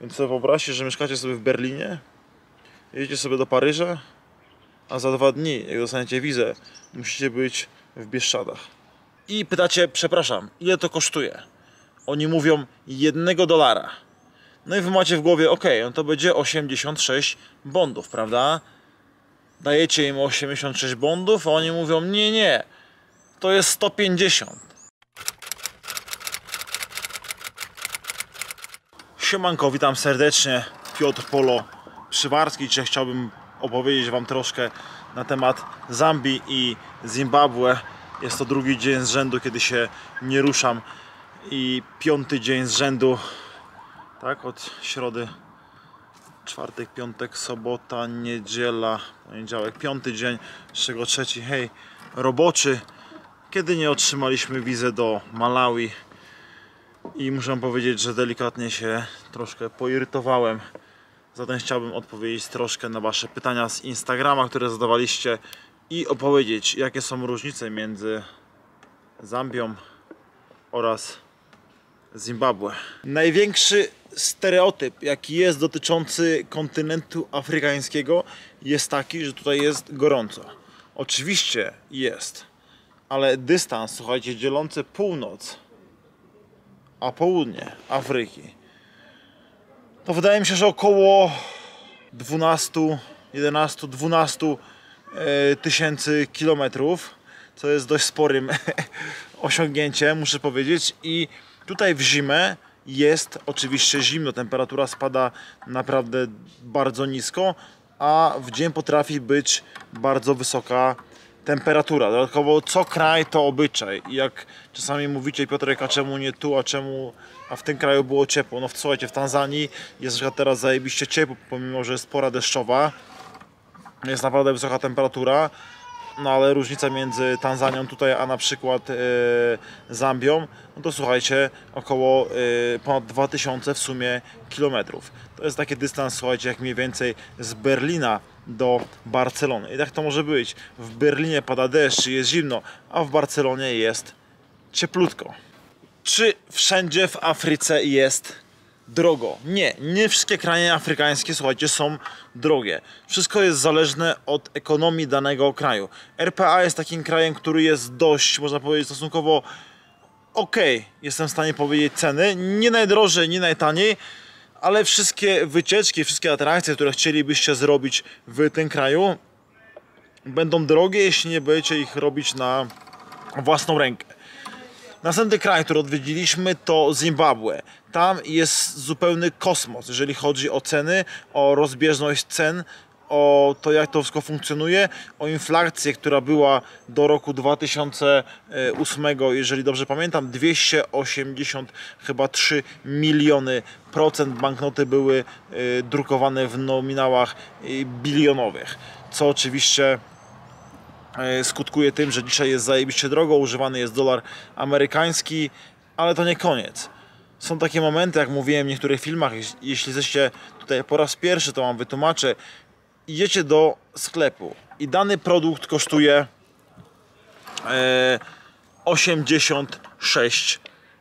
Więc sobie wyobraźcie, że mieszkacie sobie w Berlinie, jedziecie sobie do Paryża, a za 2 dni, jak dostaniecie wizę, musicie być w Bieszczadach. I pytacie, przepraszam, ile to kosztuje? Oni mówią $1. No i wy macie w głowie, ok, no to będzie 86 bondów, prawda? Dajecie im 86 bondów, a oni mówią, nie, to jest 150. Siemanko, witam serdecznie, Piotr Polo Przywarski. Dzisiaj chciałbym opowiedzieć wam troszkę na temat Zambii i Zimbabwe. Jest to drugi dzień z rzędu, kiedy się nie ruszam i 5. dzień z rzędu, tak, od środy, czwartek, piątek, sobota, niedziela, poniedziałek, 5. dzień, z czego 3. roboczy, kiedy nie otrzymaliśmy wizy do Malawi. I muszę powiedzieć, że delikatnie się troszkę poirytowałem. Zatem chciałbym odpowiedzieć troszkę na wasze pytania z Instagrama, które zadawaliście, i opowiedzieć, jakie są różnice między Zambią oraz Zimbabwe. Największy stereotyp, jaki jest dotyczący kontynentu afrykańskiego, jest taki, że tutaj jest gorąco. Oczywiście jest, ale dystans, słuchajcie, dzielący północ a południe Afryki, to wydaje mi się, że około 12 tysięcy kilometrów, co jest dość sporym osiągnięciem, muszę powiedzieć. I tutaj w zimę jest oczywiście zimno, temperatura spada naprawdę bardzo nisko, a w dzień potrafi być bardzo wysoka temperatura. Dodatkowo co kraj to obyczaj. I jak czasami mówicie, Piotrek, a czemu nie tu, a w tym kraju było ciepło? No słuchajcie, w Tanzanii jest na przykład teraz zajebiście ciepło, pomimo że jest pora deszczowa. Jest naprawdę wysoka temperatura. No ale różnica między Tanzanią tutaj, a na przykład Zambią, no to słuchajcie, około ponad 2000 w sumie kilometrów. To jest taki dystans, słuchajcie, jak mniej więcej z Berlina do Barcelony. I tak to może być. W Berlinie pada deszcz, jest zimno, a w Barcelonie jest cieplutko. Czy wszędzie w Afryce jest drogo? Nie wszystkie kraje afrykańskie, słuchajcie, są drogie. Wszystko jest zależne od ekonomii danego kraju. RPA jest takim krajem, który jest dość, można powiedzieć, stosunkowo ok. Jestem w stanie powiedzieć ceny. Nie najdrożej, nie najtaniej, ale wszystkie wycieczki, wszystkie atrakcje, które chcielibyście zrobić w tym kraju, będą drogie, jeśli nie będziecie ich robić na własną rękę. Następny kraj, który odwiedziliśmy, to Zimbabwe. Tam jest zupełny kosmos, jeżeli chodzi o ceny, o rozbieżność cen, o to, jak to wszystko funkcjonuje, o inflację, która była do roku 2008, jeżeli dobrze pamiętam, 283 miliony procent. Banknoty były drukowane w nominałach bilionowych, co oczywiście skutkuje tym, że dzisiaj jest zajebiście drogo, używany jest dolar amerykański, ale to nie koniec. Są takie momenty, jak mówiłem w niektórych filmach, jeśli jesteście tutaj po raz pierwszy, to wam wytłumaczę. Idziecie do sklepu i dany produkt kosztuje 86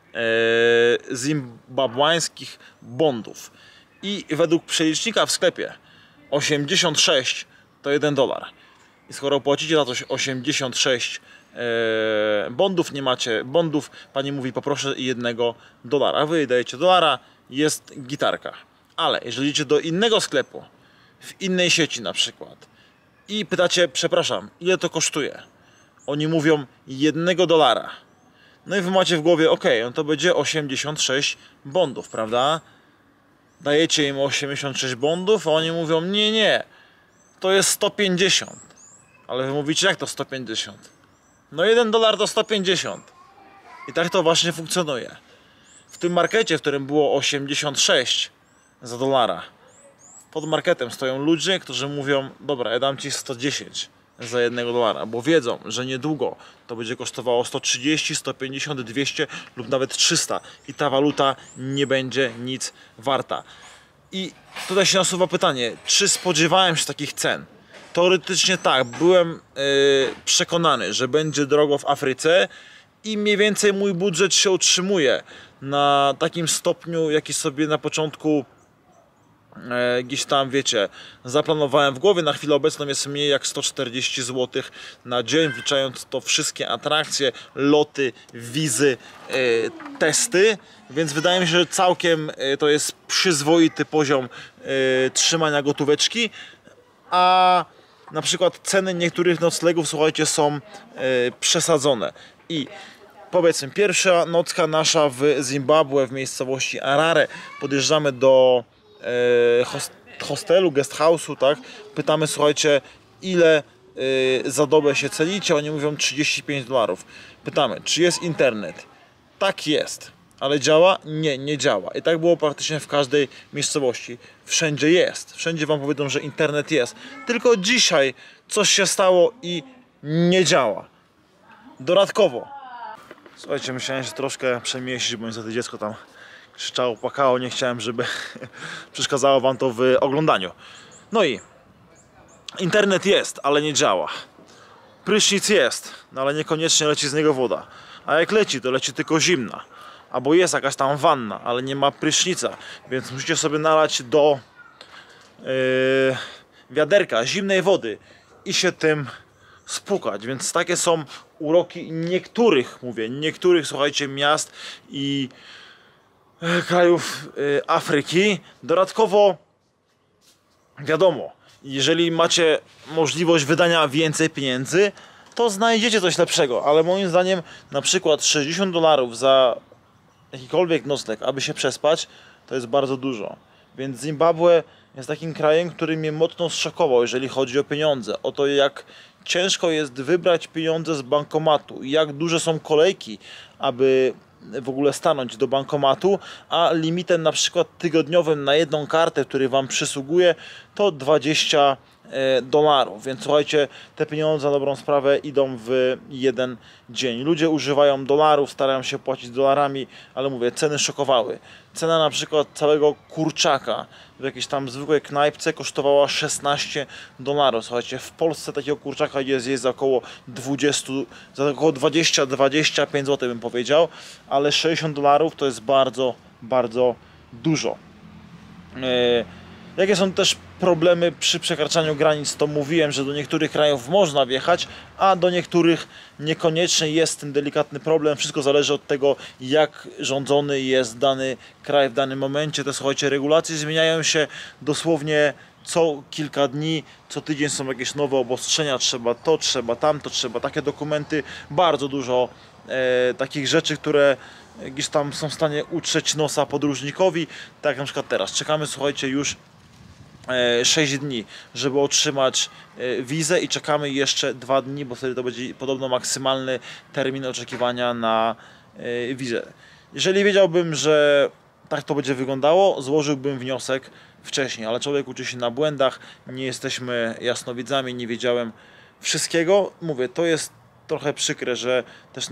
zimbabwańskich bondów. I według przelicznika w sklepie 86 to $1. I skoro płacicie za coś 86 bondów, nie macie bondów, pani mówi, poproszę $1. Wy dajecie $, jest gitarka. Ale jeżeli idziecie do innego sklepu, w innej sieci na przykład, i pytacie, przepraszam, ile to kosztuje? Oni mówią $1. No i wy macie w głowie, ok, no to będzie 86 bondów, prawda? Dajecie im 86 bondów, a oni mówią, nie, to jest 150. Ale wy mówicie, jak to 150? No $1 to 150. I tak to właśnie funkcjonuje. W tym markecie, w którym było 86 za $, pod marketem stoją ludzie, którzy mówią, dobra, ja dam ci 110 za $1, bo wiedzą, że niedługo to będzie kosztowało 130, 150, 200 lub nawet 300 i ta waluta nie będzie nic warta. I tutaj się nasuwa pytanie, czy spodziewałem się takich cen? Teoretycznie tak, byłem przekonany, że będzie drogo w Afryce i mniej więcej mój budżet się utrzymuje na takim stopniu, jaki sobie na początku gdzieś tam, wiecie, zaplanowałem w głowie, na chwilę obecną jest mniej jak 140 zł na dzień, wliczając to wszystkie atrakcje, loty, wizy, testy, więc wydaje mi się, że całkiem to jest przyzwoity poziom trzymania gotóweczki, a na przykład ceny niektórych noclegów, słuchajcie, są przesadzone. I powiedzmy, pierwsza nocka nasza w Zimbabwe, w miejscowości Harare, podjeżdżamy do hostelu, guest house'u, tak? Pytamy, słuchajcie, ile za dobę się celicie? Oni mówią $35. Pytamy, czy jest internet? Tak, jest. Ale działa? Nie, nie działa. I tak było praktycznie w każdej miejscowości. Wszędzie jest. Wszędzie wam powiedzą, że internet jest. Tylko dzisiaj coś się stało i nie działa. Dodatkowo. Słuchajcie, musiałem się troszkę przemieścić, bo niestety dziecko tam krzyczało, płakało. Nie chciałem, żeby przeszkadzało wam to w oglądaniu. No i internet jest, ale nie działa. Prysznic jest, no ale niekoniecznie leci z niego woda. A jak leci, to leci tylko zimna. Albo jest jakaś tam wanna, ale nie ma prysznica. Więc musicie sobie nalać do wiaderka zimnej wody i się tym spłukać. Więc takie są uroki niektórych, mówię, niektórych, słuchajcie, miast i krajów Afryki. Dodatkowo, wiadomo, jeżeli macie możliwość wydania więcej pieniędzy, to znajdziecie coś lepszego, ale moim zdaniem na przykład $60 za jakikolwiek nocleg, aby się przespać, to jest bardzo dużo. Więc Zimbabwe jest takim krajem, który mnie mocno zszokował, jeżeli chodzi o pieniądze. O to, jak ciężko jest wybrać pieniądze z bankomatu, jak duże są kolejki, aby w ogóle stanąć do bankomatu, a limitem na przykład tygodniowym na jedną kartę, który wam przysługuje, to $20. Więc słuchajcie, te pieniądze na dobrą sprawę idą w jeden dzień. Ludzie używają dolarów, starają się płacić dolarami, ale mówię, ceny szokowały. Cena na przykład całego kurczaka w jakiejś tam zwykłej knajpce kosztowała $16. Słuchajcie, w Polsce takiego kurczaka jest za około 20-25 zł bym powiedział, ale $60 to jest bardzo, bardzo dużo. Jakie są też problemy przy przekraczaniu granic, to mówiłem, że do niektórych krajów można wjechać, a do niektórych niekoniecznie jest ten delikatny problem. Wszystko zależy od tego, jak rządzony jest dany kraj w danym momencie. Te, słuchajcie, regulacje zmieniają się dosłownie co kilka dni, co tydzień są jakieś nowe obostrzenia, trzeba to, trzeba tamto, trzeba takie dokumenty, bardzo dużo takich rzeczy, które gdzieś tam są w stanie utrzeć nosa podróżnikowi, tak jak na przykład teraz. Czekamy, słuchajcie, już 6 dni, żeby otrzymać wizę i czekamy jeszcze 2 dni, bo wtedy to będzie podobno maksymalny termin oczekiwania na wizę. Jeżeli wiedziałbym, że tak to będzie wyglądało, złożyłbym wniosek wcześniej, ale człowiek uczy się na błędach, nie jesteśmy jasnowidzami, nie wiedziałem wszystkiego. Mówię, to jest trochę przykre, że też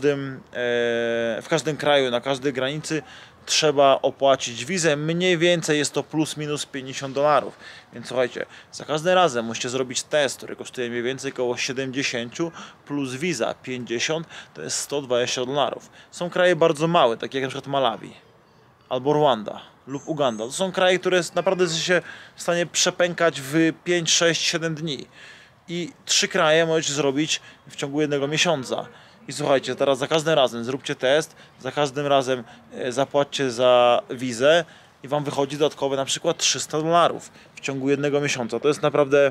w każdym kraju, na każdej granicy trzeba opłacić wizę. Mniej więcej jest to plus minus $50. Więc słuchajcie, za każdym razem musicie zrobić test, który kosztuje mniej więcej około 70 plus wiza 50, to jest $120. Są kraje bardzo małe, takie jak na przykład Malawi albo Rwanda lub Uganda. To są kraje, które naprawdę są się w stanie przepękać w 5, 6, 7 dni. I 3 kraje możecie zrobić w ciągu 1 miesiąca. I słuchajcie, teraz za każdym razem zróbcie test, za każdym razem zapłaćcie za wizę i wam wychodzi dodatkowe na przykład $300 w ciągu 1 miesiąca. To jest naprawdę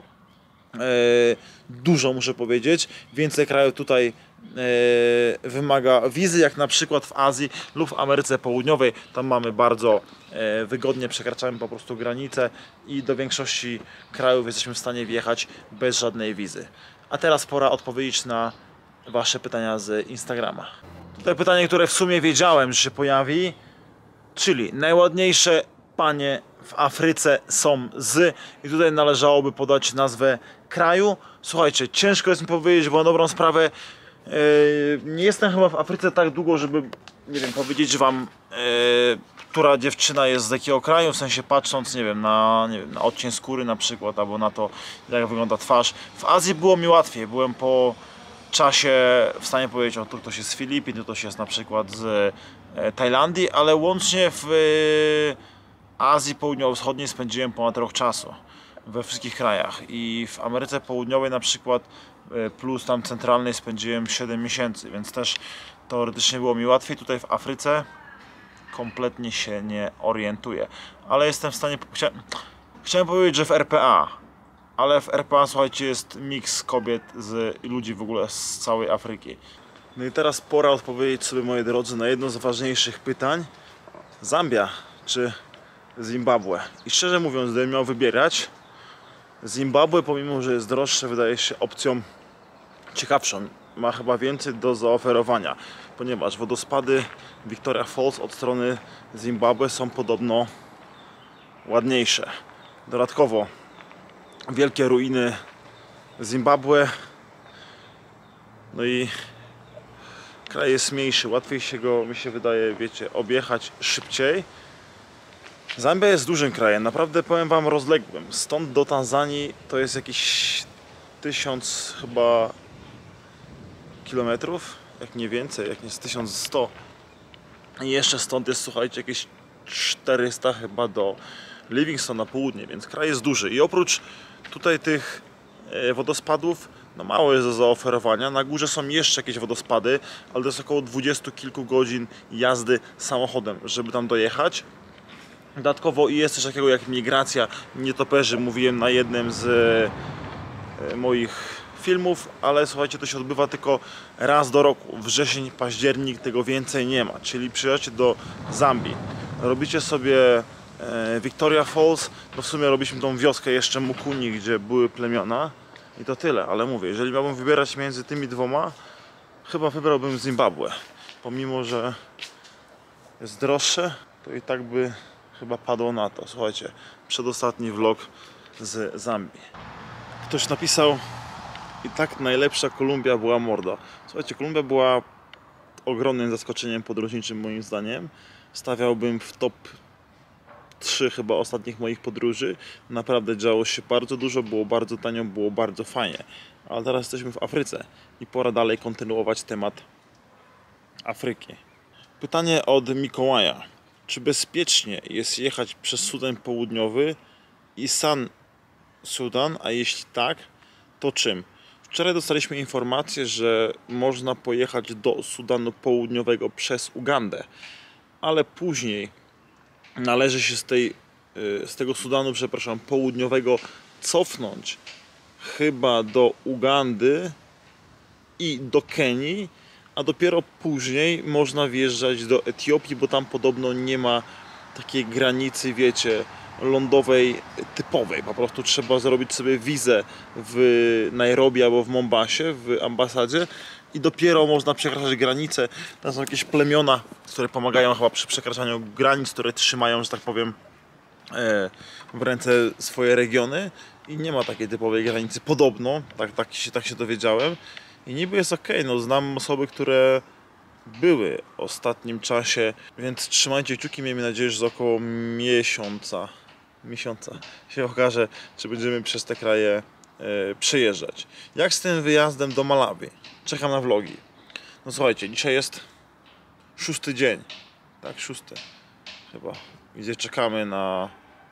dużo, muszę powiedzieć. Więcej krajów tutaj wymaga wizy, jak na przykład w Azji lub w Ameryce Południowej. Tam mamy bardzo wygodnie, przekraczamy po prostu granicę i do większości krajów jesteśmy w stanie wjechać bez żadnej wizy. A teraz pora odpowiedzieć na wasze pytania z Instagrama. Tutaj pytanie, które w sumie wiedziałem, że się pojawi, czyli najładniejsze panie w Afryce są z... I tutaj należałoby podać nazwę kraju. Słuchajcie, ciężko jest mi powiedzieć, bo na dobrą sprawę nie jestem chyba w Afryce tak długo, żeby, nie wiem, powiedzieć wam, która dziewczyna jest z jakiego kraju, w sensie patrząc, nie wiem, na odcień skóry na przykład, albo na to, jak wygląda twarz. W Azji było mi łatwiej, byłem po czasie w stanie powiedzieć, o, tu ktoś jest z Filipin, tu ktoś jest na przykład z Tajlandii, ale łącznie w Azji Południowo-Wschodniej spędziłem ponad rok czasu we wszystkich krajach i w Ameryce Południowej na przykład plus tam centralnej spędziłem 7 miesięcy, więc też teoretycznie było mi łatwiej. Tutaj w Afryce kompletnie się nie orientuję, ale jestem w stanie... Chciałem powiedzieć, że w RPA, ale w RPA, słuchajcie, jest miks kobiet z ludzi w ogóle z całej Afryki. No i teraz pora odpowiedzieć sobie, moi drodzy, na jedno z ważniejszych pytań. Zambia czy Zimbabwe? I szczerze mówiąc, gdybym miał wybierać, Zimbabwe, pomimo że jest droższe, wydaje się opcją ciekawszą. Ma chyba więcej do zaoferowania, ponieważ wodospady Victoria Falls od strony Zimbabwe są podobno ładniejsze. Dodatkowo wielkie ruiny Zimbabwe. No i kraj jest mniejszy, łatwiej się go, mi się wydaje, wiecie, objechać szybciej. Zambia jest dużym krajem, naprawdę powiem wam rozległym. Stąd do Tanzanii to jest jakieś 1000 chyba kilometrów, jak nie więcej, jak nie jest 1100. I jeszcze stąd jest, słuchajcie, jakieś 400 chyba do Livingstone na południe, więc kraj jest duży. I oprócz tutaj tych wodospadów, no mało jest do zaoferowania. Na górze są jeszcze jakieś wodospady, ale to jest około 20 kilku godzin jazdy samochodem, żeby tam dojechać. Dodatkowo jest coś takiego jak migracja nietoperzy, mówiłem na jednym z moich filmów, ale słuchajcie, to się odbywa tylko raz do roku, wrzesień, październik, tego więcej nie ma. Czyli przyjeżdżacie do Zambii, robicie sobie Victoria Falls, no w sumie robiliśmy tą wioskę jeszcze Mukuni, gdzie były plemiona i to tyle, ale mówię, jeżeli miałbym wybierać między tymi dwoma, chyba wybrałbym Zimbabwe. Pomimo że jest droższe, to i tak by chyba padło na to. Słuchajcie, przedostatni vlog z Zambii. Ktoś napisał: i tak najlepsza Kolumbia była morda. Słuchajcie, Kolumbia była ogromnym zaskoczeniem podróżniczym moim zdaniem. Stawiałbym w top 3 chyba ostatnich moich podróży. Naprawdę działo się bardzo dużo, było bardzo tanio, było bardzo fajnie. Ale teraz jesteśmy w Afryce i pora dalej kontynuować temat Afryki. Pytanie od Mikołaja. Czy bezpiecznie jest jechać przez Sudan Południowy i Sudan, a jeśli tak, to czym? Wczoraj dostaliśmy informację, że można pojechać do Sudanu Południowego przez Ugandę, ale później należy się z tego Sudanu, przepraszam, Południowego cofnąć chyba do Ugandy i do Kenii, a dopiero później można wjeżdżać do Etiopii, bo tam podobno nie ma takiej granicy, wiecie, lądowej typowej. Po prostu trzeba zrobić sobie wizę w Nairobi albo w Mombasie, w ambasadzie i dopiero można przekraczać granicę. Tam są jakieś plemiona, które pomagają chyba przy przekraczaniu granic, które trzymają, że tak powiem, w ręce swoje regiony i nie ma takiej typowej granicy. Podobno, tak się dowiedziałem. I niby jest ok, no znam osoby, które były w ostatnim czasie, więc trzymajcie kciuki, miejmy nadzieję, że za około miesiąca się okaże, czy będziemy przez te kraje przejeżdżać. Jak z tym wyjazdem do Malawi? Czekam na vlogi. No słuchajcie, dzisiaj jest 6. dzień, tak, 6 chyba, gdzie czekamy na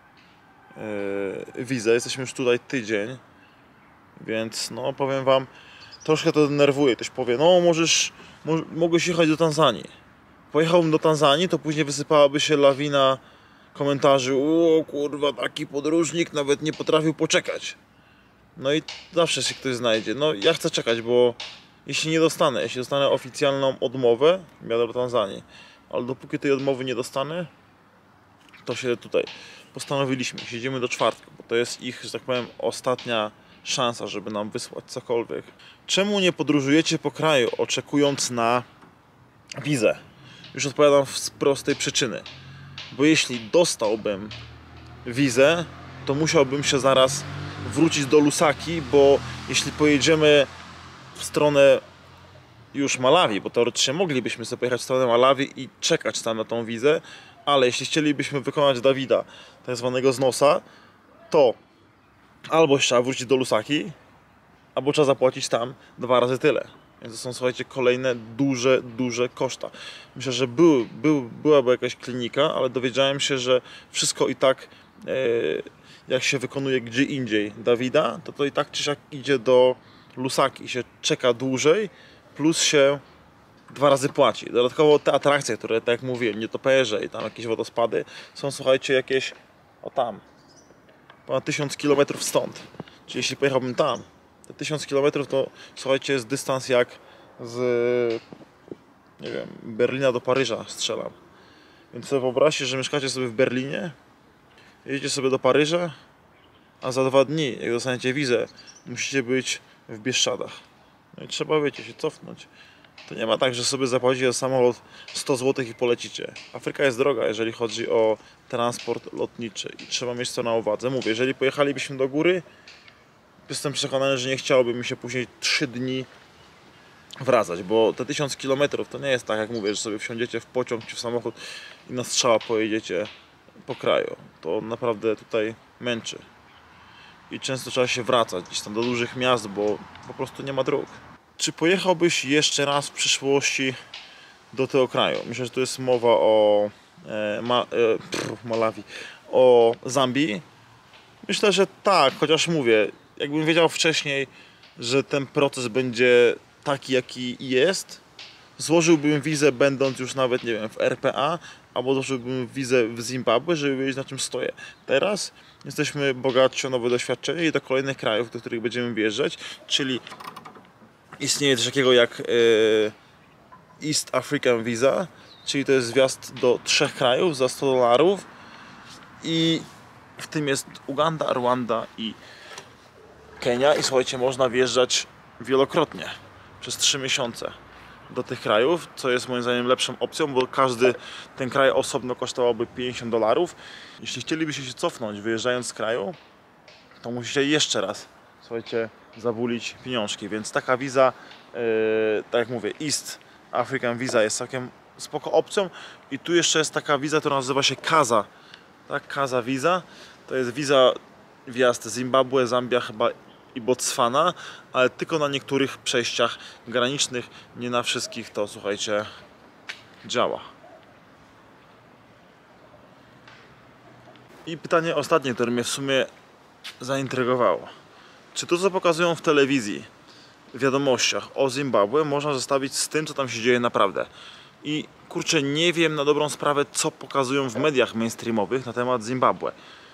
wizę. Jesteśmy już tutaj tydzień, więc no powiem wam, troszkę to denerwuje. Ktoś powie, no mogłeś jechać do Tanzanii. Pojechałbym do Tanzanii, to później wysypałaby się lawina komentarzy: o kurwa, taki podróżnik nawet nie potrafił poczekać. No i zawsze się ktoś znajdzie. No ja chcę czekać, bo jeśli dostanę oficjalną odmowę, jadę do Tanzanii, ale dopóki tej odmowy nie dostanę, to się tutaj postanowiliśmy, siedzimy do czwartku, bo to jest ich, że tak powiem, ostatnia szansa, żeby nam wysłać cokolwiek. Czemu nie podróżujecie po kraju, oczekując na wizę? Już odpowiadam z prostej przyczyny. Bo jeśli dostałbym wizę, to musiałbym się zaraz wrócić do Lusaki, bo jeśli pojedziemy w stronę już Malawi, bo teoretycznie moglibyśmy sobie pojechać w stronę Malawi i czekać tam na tą wizę, ale jeśli chcielibyśmy wykonać Dawida, tak zwanego z nosa, to albo trzeba wrócić do Lusaki, albo trzeba zapłacić tam 2 razy tyle. Więc to są, słuchajcie, kolejne duże koszta. Myślę, że byłaby jakaś klinika, ale dowiedziałem się, że wszystko i tak, jak się wykonuje gdzie indziej Dawida, to i tak czy siak idzie do Lusaki, się czeka dłużej, plus się 2 razy płaci. Dodatkowo te atrakcje, które, tak jak mówiłem, nietoperze i tam jakieś wodospady, są, słuchajcie, jakieś, o tam, ponad 1000 km stąd. Czyli jeśli pojechałbym tam, te 1000 km to, słuchajcie, jest dystans jak z, nie wiem, Berlina do Paryża strzelam. Więc sobie wyobraźcie, że mieszkacie sobie w Berlinie, jedziecie sobie do Paryża, a za 2 dni, jak dostaniecie wizę, musicie być w Bieszczadach. No i trzeba, wiecie, się cofnąć. To nie ma tak, że sobie zapłacicie za samolot 100 zł i polecicie. Afryka jest droga, jeżeli chodzi o transport lotniczy i trzeba mieć to na uwadze. Mówię, jeżeli pojechalibyśmy do góry, jestem przekonany, że nie chciałoby mi się później 3 dni wracać, bo te 1000 km to nie jest tak, jak mówię, że sobie wsiądziecie w pociąg czy w samochód i na strzała pojedziecie po kraju. To naprawdę tutaj męczy. I często trzeba się wracać gdzieś tam do dużych miast, bo po prostu nie ma dróg. Czy pojechałbyś jeszcze raz w przyszłości do tego kraju? Myślę, że tu jest mowa o Malawi, o Zambii. Myślę, że tak, chociaż mówię, jakbym wiedział wcześniej, że ten proces będzie taki, jaki jest, złożyłbym wizę, będąc już nawet, nie wiem, w RPA, albo złożyłbym wizę w Zimbabwe, żeby wiedzieć, na czym stoję. Teraz jesteśmy bogatsi o nowe doświadczenie i do kolejnych krajów, do których będziemy wjeżdżać, czyli istnieje coś takiego jak East African Visa, czyli to jest wjazd do 3 krajów za $100 i w tym jest Uganda, Rwanda i Kenia i słuchajcie, można wjeżdżać wielokrotnie przez 3 miesiące do tych krajów, co jest moim zdaniem lepszą opcją, bo każdy ten kraj osobno kosztowałby $50. Jeśli chcielibyście się cofnąć wyjeżdżając z kraju, to musicie jeszcze raz, słuchajcie, zabulić pieniążki, więc taka wiza, tak jak mówię, East African Visa jest całkiem spoko opcją i tu jeszcze jest taka wiza, która nazywa się Kaza, tak? Kaza Visa, to jest wiza wjazd Zimbabwe, Zambia chyba i Botswana, ale tylko na niektórych przejściach granicznych, nie na wszystkich to, słuchajcie, działa. I pytanie ostatnie, które mnie w sumie zaintrygowało. Czy to, co pokazują w telewizji, w wiadomościach o Zimbabwe, można zestawić z tym, co tam się dzieje naprawdę? I kurczę, nie wiem na dobrą sprawę, co pokazują w mediach mainstreamowych na temat Zimbabwe.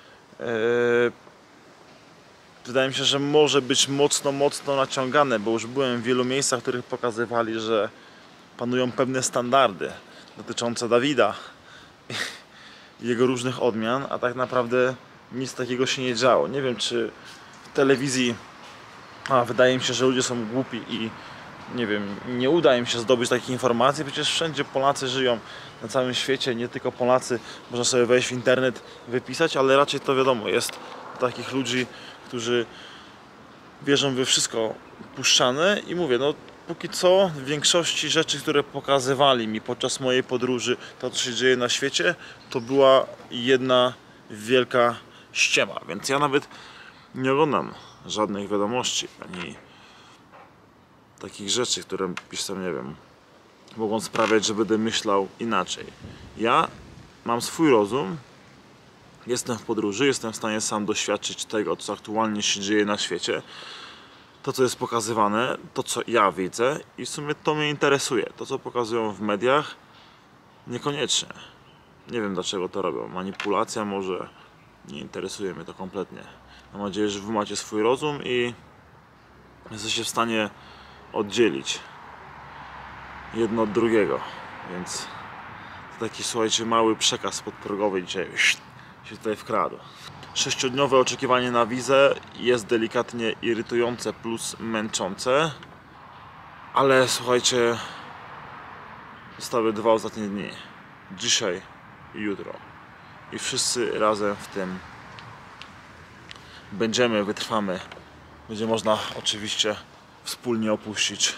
Wydaje mi się, że może być mocno naciągane, bo już byłem w wielu miejscach, w których pokazywali, że panują pewne standardy dotyczące Dawida i jego różnych odmian, a tak naprawdę nic takiego się nie działo. Nie wiem, czy w telewizji, wydaje mi się, że ludzie są głupi i nie wiem, nie uda im się zdobyć takich informacji, przecież wszędzie Polacy żyją na całym świecie, nie tylko Polacy, można sobie wejść w internet, wypisać, ale raczej to wiadomo, jest takich ludzi, którzy wierzą we wszystko puszczane i mówię, no póki co w większości rzeczy, które pokazywali mi podczas mojej podróży, to co się dzieje na świecie, to była jedna wielka ściema, więc ja nawet nie oglądam żadnych wiadomości, ani takich rzeczy, które gdzieś tam, nie wiem, mogą sprawiać, że będę myślał inaczej. Ja mam swój rozum, jestem w podróży, jestem w stanie sam doświadczyć tego, co aktualnie się dzieje na świecie, to, co jest pokazywane, to, co ja widzę i w sumie to mnie interesuje. To, co pokazują w mediach, niekoniecznie. Nie wiem, dlaczego to robią. Manipulacja może, nie interesuje mnie to kompletnie. Mam nadzieję, że wy macie swój rozum i jesteście w stanie oddzielić jedno od drugiego, więc to taki, słuchajcie, mały przekaz podprogowy dzisiaj się tutaj wkradł. 6-dniowe oczekiwanie na wizę jest delikatnie irytujące plus męczące, ale słuchajcie, zostały 2 ostatnie dni, dzisiaj i jutro, i wszyscy razem w tym będziemy, wytrwamy, będzie można oczywiście wspólnie opuścić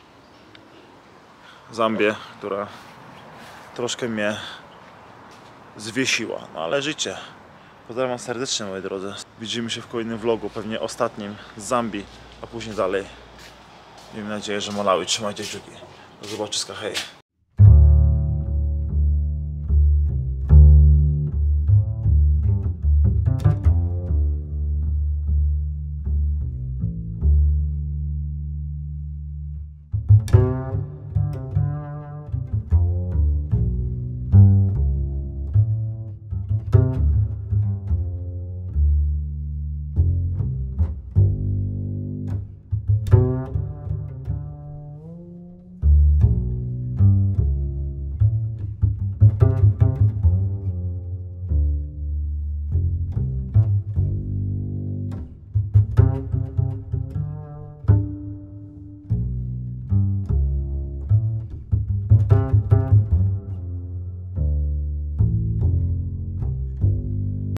Zambię, która troszkę mnie zwiesiła, no ale życie. Pozdrawiam serdecznie, moi drodzy. Widzimy się w kolejnym vlogu, pewnie ostatnim z Zambii, a później dalej. Miejmy nadzieję, że malały. Trzymajcie kciuki. Do zobaczyska, hej.